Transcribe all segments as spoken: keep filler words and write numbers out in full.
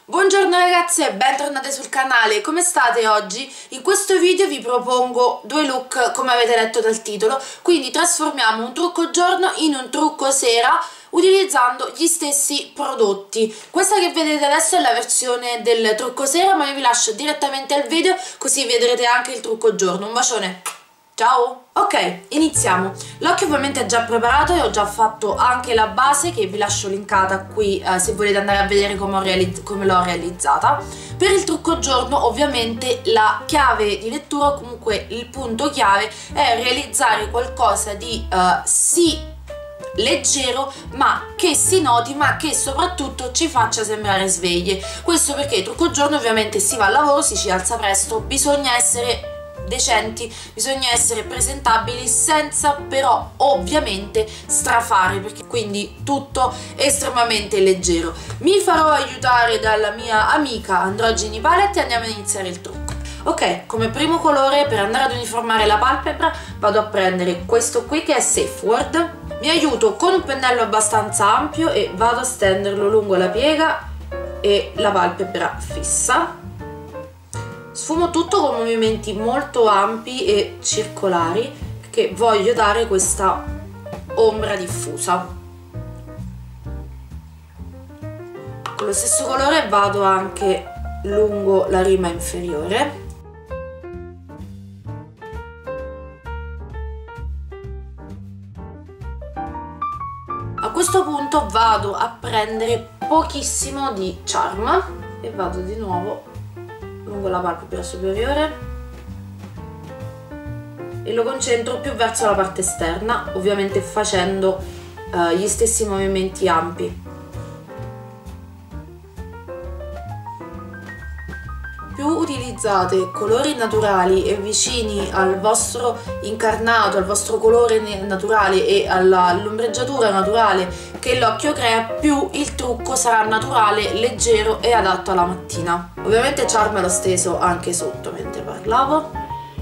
Buongiorno ragazze e bentornate sul canale, come state oggi? In questo video vi propongo due look come avete letto dal titolo, quindi trasformiamo un trucco giorno in un trucco sera utilizzando gli stessi prodotti. Questa che vedete adesso è la versione del trucco sera, ma io vi lascio direttamente al video così vedrete anche il trucco giorno. Un bacione! Ciao! Ok, iniziamo. L'occhio ovviamente è già preparato e ho già fatto anche la base che vi lascio linkata qui eh, se volete andare a vedere come, realizz come l'ho realizzata. Per il trucco giorno ovviamente la chiave di lettura, o comunque il punto chiave, è realizzare qualcosa di eh, sì leggero ma che si noti, ma che soprattutto ci faccia sembrare sveglie. Questo perché il trucco giorno ovviamente si va al lavoro, si ci alza presto, bisogna essere decenti, bisogna essere presentabili senza però ovviamente strafare, perché quindi tutto estremamente leggero. Mi farò aiutare dalla mia amica Androgeni Palette e andiamo ad iniziare il trucco. Ok, come primo colore per andare ad uniformare la palpebra vado a prendere questo qui che è Safe Word. Mi aiuto con un pennello abbastanza ampio e vado a stenderlo lungo la piega e la palpebra fissa. Sfumo tutto con movimenti molto ampi e circolari perché voglio dare questa ombra diffusa. Con lo stesso colore vado anche lungo la rima inferiore. A questo punto vado a prendere pochissimo di Charm e vado di nuovo lungo la palpebra superiore e lo concentro più verso la parte esterna, ovviamente facendo uh, gli stessi movimenti ampi. Più utilizzate colori naturali e vicini al vostro incarnato, al vostro colore naturale e all'ombreggiatura naturale che l'occhio crea, più il trucco sarà naturale, leggero e adatto alla mattina. Ovviamente Charm l'ho steso anche sotto mentre parlavo.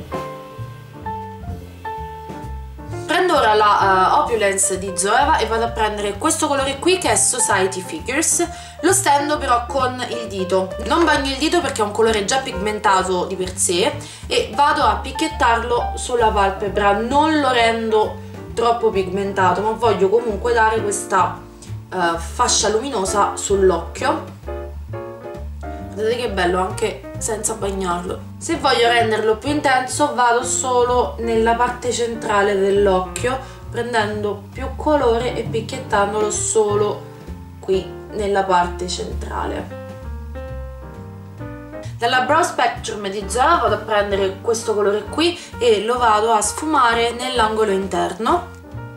Prendo ora la uh, Opulence di Zoeva e vado a prendere questo colore qui che è Society Figures. Lo stendo però con il dito, non bagno il dito perché è un colore già pigmentato di per sé e vado a picchettarlo sulla palpebra, non lo rendo troppo pigmentato ma voglio comunque dare questa uh, fascia luminosa sull'occhio. Vedete che bello anche senza bagnarlo. Se voglio renderlo più intenso vado solo nella parte centrale dell'occhio prendendo più colore e picchiettandolo solo qui nella parte centrale. Dalla Brow Spectrum di Zoeva vado a prendere questo colore qui e lo vado a sfumare nell'angolo interno.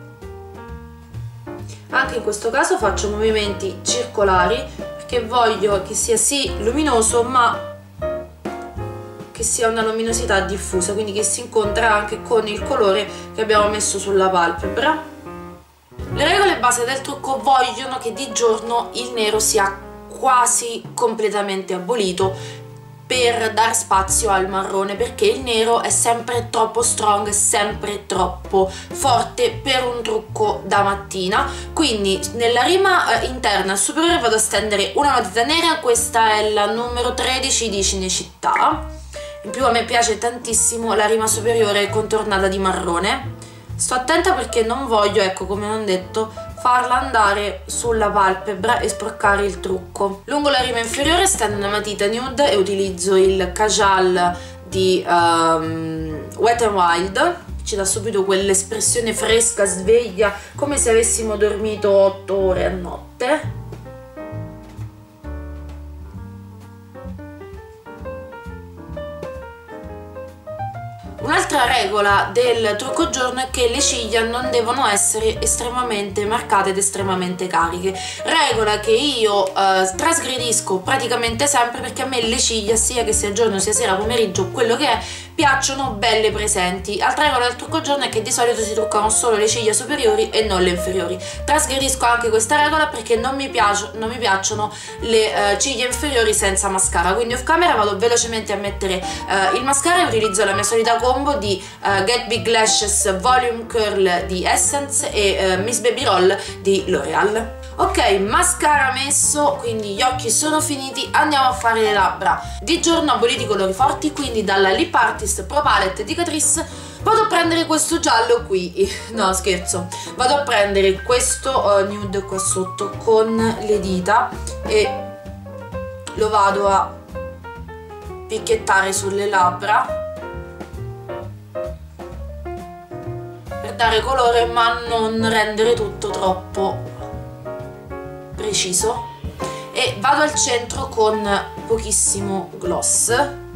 Anche in questo caso faccio movimenti circolari perché voglio che sia sì luminoso ma che sia una luminosità diffusa, quindi che si incontra anche con il colore che abbiamo messo sulla palpebra. Le regole base del trucco vogliono che di giorno il nero sia quasi completamente abolito per dar spazio al marrone, perché il nero è sempre troppo strong, è sempre troppo forte per un trucco da mattina. Quindi nella rima eh, interna superiore vado a stendere una matita nera, questa è la numero tredici di Cinecittà. In più a me piace tantissimo la rima superiore contornata di marrone. Sto attenta perché non voglio, ecco come non detto, farla andare sulla palpebra e sporcare il trucco. Lungo la rima inferiore stendo una matita nude e utilizzo il Kajal di um, Wet n Wild. Ci dà subito quell'espressione fresca, sveglia, come se avessimo dormito otto ore a notte. Un'altra regola del trucco giorno è che le ciglia non devono essere estremamente marcate ed estremamente cariche, regola che io eh, trasgredisco praticamente sempre perché a me le ciglia, sia che sia giorno sia sera pomeriggio, quello che è, piacciono belle presenti. Altra regola del trucco giorno è che di solito si truccano solo le ciglia superiori e non le inferiori. Trasgredisco anche questa regola perché non mi, piacio, non mi piacciono le uh, ciglia inferiori senza mascara, quindi off camera vado velocemente a mettere uh, il mascara e utilizzo la mia solita combo di uh, Get Big Lashes Volume Curl di Essence e uh, Miss Baby Roll di L'Oreal. Ok, mascara messo, quindi gli occhi sono finiti, andiamo a fare le labbra. Di giorno aboliti i colori forti, quindi dalla Lip Artist Pro Palette di Catrice vado a prendere questo giallo qui, no scherzo, vado a prendere questo uh, nude qua sotto con le dita e lo vado a picchiettare sulle labbra per dare colore ma non rendere tutto troppo preciso, e vado al centro con pochissimo gloss.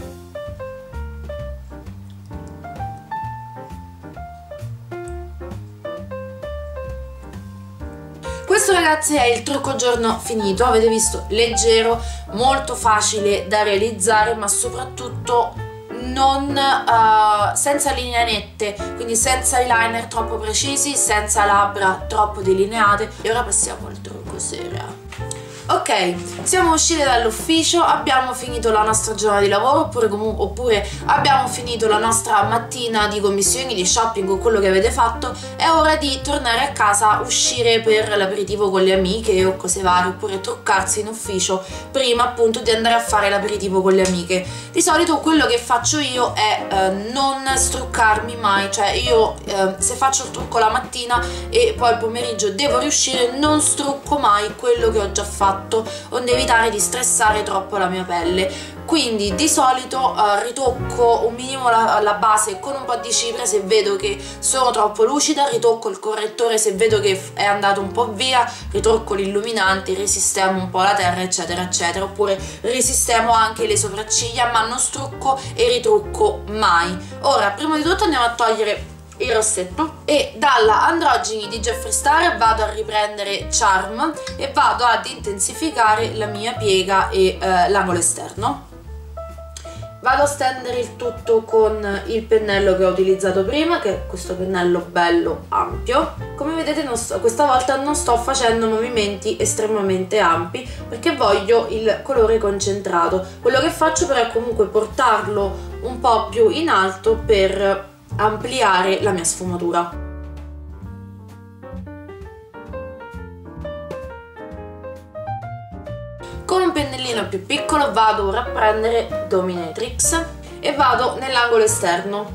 Questo ragazzi è il trucco giorno finito, avete visto, leggero, molto facile da realizzare ma soprattutto non uh, senza linee nette, quindi senza eyeliner troppo precisi, senza labbra troppo delineate. E ora passiamo al trucco sera. Ok, siamo uscite dall'ufficio, abbiamo finito la nostra giornata di lavoro oppure, oppure abbiamo finito la nostra mattina di commissioni, di shopping o quello che avete fatto. È ora di tornare a casa, uscire per l'aperitivo con le amiche o cose varie, oppure truccarsi in ufficio prima appunto di andare a fare l'aperitivo con le amiche. Di solito quello che faccio io è eh, non struccarmi mai, cioè io eh, se faccio il trucco la mattina e poi il pomeriggio devo riuscire, non strucco mai quello che ho già fatto, onde evitare di stressare troppo la mia pelle. Quindi di solito eh, ritocco un minimo la, la base con un po' di cipria se vedo che sono troppo lucida, ritocco il correttore se vedo che è andato un po' via, ritocco l'illuminante, risistemo un po' la terra eccetera eccetera, oppure risistemo anche le sopracciglia, ma non strucco e ritrucco mai. Ora prima di tutto andiamo a togliere il rossetto e dalla Androgeni di Jeffree Star vado a riprendere Charm e vado ad intensificare la mia piega e eh, l'angolo esterno. Vado a stendere il tutto con il pennello che ho utilizzato prima, che è questo pennello bello ampio. Come vedete non sto, questa volta non sto facendo movimenti estremamente ampi perché voglio il colore concentrato. Quello che faccio però è comunque portarlo un po' più in alto per ampliare la mia sfumatura. Con un pennellino più piccolo vado ora a prendere Dominatrix e vado nell'angolo esterno.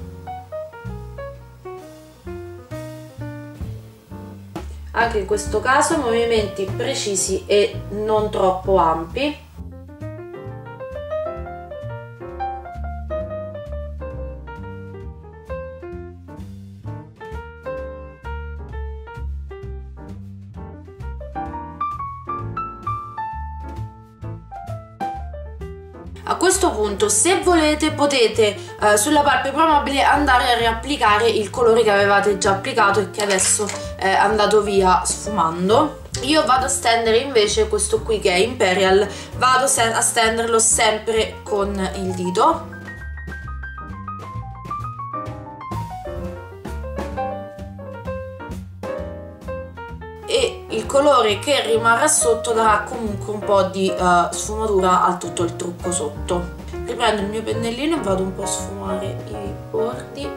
Anche in questo caso movimenti precisi e non troppo ampi. A questo punto, se volete, potete eh, sulla palpebra mobile andare a riapplicare il colore che avevate già applicato e che adesso è andato via sfumando. Io vado a stendere invece questo qui che è Imperial, vado a stenderlo sempre con il dito. E il colore che rimarrà sotto darà comunque un po' di uh, sfumatura a tutto il trucco sotto. Riprendo il mio pennellino e vado un po' a sfumare i bordi.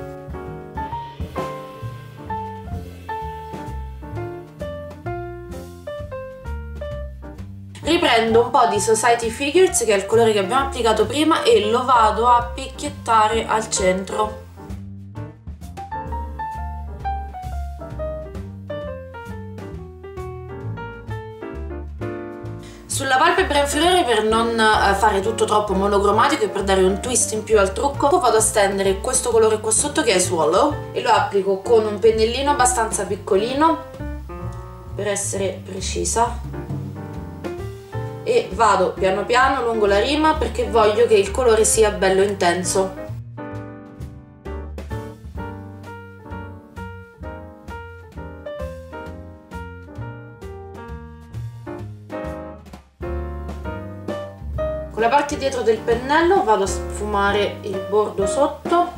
Riprendo un po' di Society Figures, che è il colore che abbiamo applicato prima, e lo vado a picchiettare al centro. Sulla palpebra inferiore, per non fare tutto troppo monocromatico e per dare un twist in più al trucco, vado a stendere questo colore qua sotto che è Swallow e lo applico con un pennellino abbastanza piccolino per essere precisa e vado piano piano lungo la rima perché voglio che il colore sia bello intenso. Con la parte dietro del pennello vado a sfumare il bordo sotto.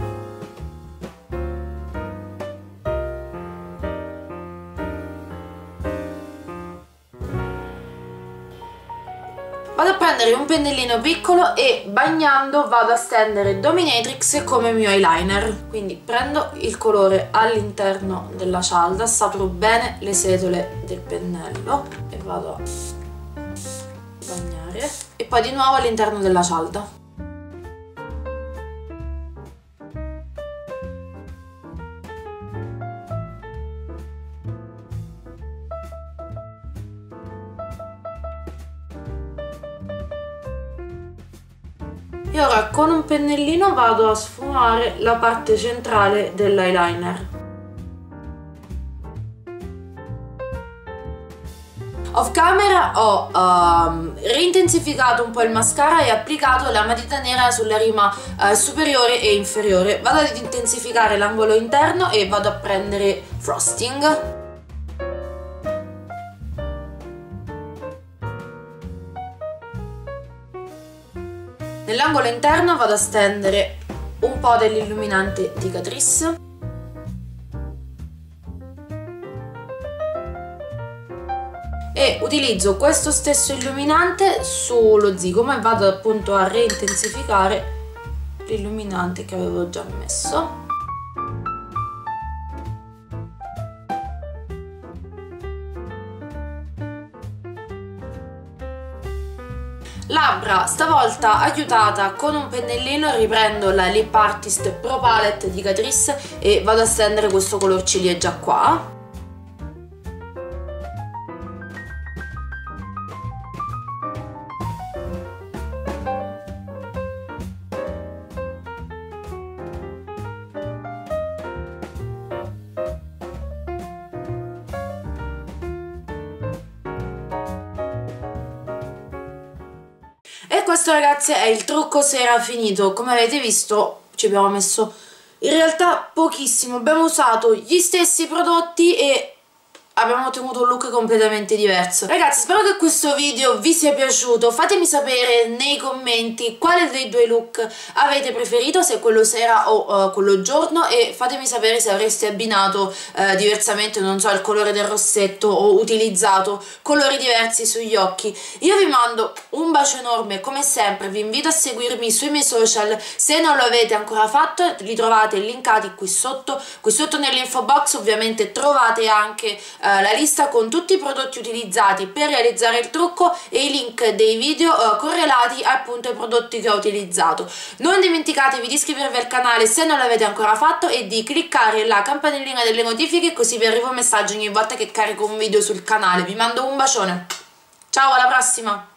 Vado a prendere un pennellino piccolo e bagnando vado a stendere Dominatrix come mio eyeliner. Quindi prendo il colore all'interno della cialda, saturo bene le setole del pennello e vado vado a bagnare e poi di nuovo all'interno della cialda. E ora con un pennellino vado a sfumare la parte centrale dell'eyeliner. Off camera ho um, reintensificato un po' il mascara e applicato la matita nera sulla rima uh, superiore e inferiore. Vado ad intensificare l'angolo interno e vado a prendere frosting. Nell'angolo interno vado a stendere un po' dell'illuminante di Catrice e utilizzo questo stesso illuminante sullo zigomo e vado appunto a reintensificare l'illuminante che avevo già messo. Labbra, stavolta aiutata con un pennellino, riprendo la Lip Artist Pro Palette di Catrice e vado a stendere questo color ciliegia qua. E questo ragazzi è il trucco sera finito. Come avete visto ci abbiamo messo in realtà pochissimo, abbiamo usato gli stessi prodotti e abbiamo ottenuto un look completamente diverso. Ragazzi, spero che questo video vi sia piaciuto, fatemi sapere nei commenti quale dei due look avete preferito, se quello sera o uh, quello giorno, e fatemi sapere se avreste abbinato uh, diversamente, non so, il colore del rossetto o utilizzato colori diversi sugli occhi. Io vi mando un bacio enorme, come sempre vi invito a seguirmi sui miei social se non lo avete ancora fatto, li trovate linkati qui sotto. Qui sotto nell'info box ovviamente trovate anche uh, la lista con tutti i prodotti utilizzati per realizzare il trucco e i link dei video uh, correlati appunto ai prodotti che ho utilizzato. Non dimenticatevi di iscrivervi al canale se non l'avete ancora fatto e di cliccare la campanellina delle notifiche, così vi arriva un messaggio ogni volta che carico un video sul canale. Vi mando un bacione, ciao, alla prossima!